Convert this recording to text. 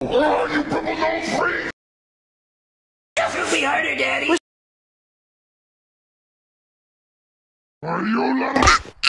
Oh, you people don't freeze! It'll be harder, Daddy. Are you little?